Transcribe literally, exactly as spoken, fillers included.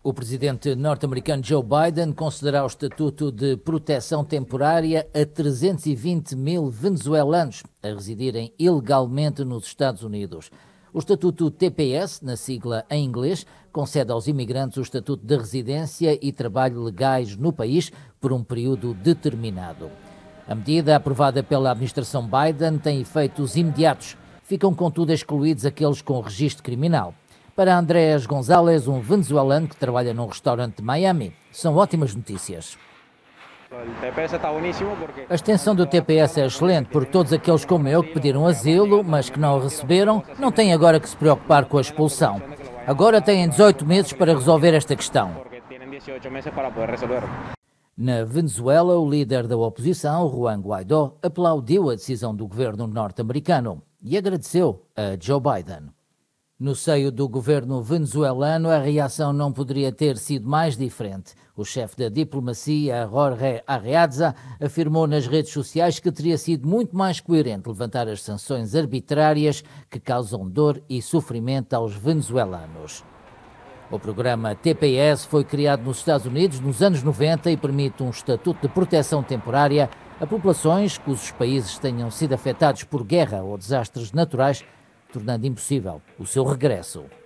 O presidente norte-americano Joe Biden concederá o estatuto de proteção temporária a trezentos e vinte mil venezuelanos a residirem ilegalmente nos Estados Unidos. O estatuto T P S, na sigla em inglês, concede aos imigrantes o estatuto de residência e trabalho legais no país por um período determinado. A medida, aprovada pela administração Biden, tem efeitos imediatos. Ficam, contudo, excluídos aqueles com registro criminal. Para Andrés González, um venezuelano que trabalha num restaurante de Miami, são ótimas notícias. A extensão do T P S é excelente, porque todos aqueles como eu que pediram asilo, mas que não o receberam, não têm agora que se preocupar com a expulsão. Agora têm dezoito meses para resolver esta questão. Na Venezuela, o líder da oposição, Juan Guaidó, aplaudiu a decisão do governo norte-americano e agradeceu a Joe Biden. No seio do governo venezuelano, a reação não poderia ter sido mais diferente. O chefe da diplomacia, Jorge Arreaza, afirmou nas redes sociais que teria sido muito mais coerente levantar as sanções arbitrárias que causam dor e sofrimento aos venezuelanos. O programa T P S foi criado nos Estados Unidos nos anos noventa e permite um estatuto de proteção temporária a populações cujos países tenham sido afetados por guerra ou desastres naturais, tornando impossível o seu regresso.